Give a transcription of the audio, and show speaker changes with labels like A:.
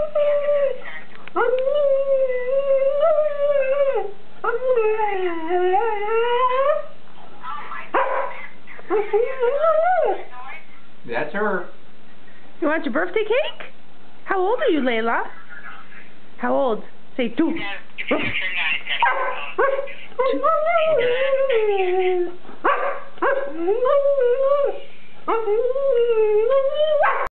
A: That's her.
B: You want your birthday cake? How old are you, Layla? How old? Say 2.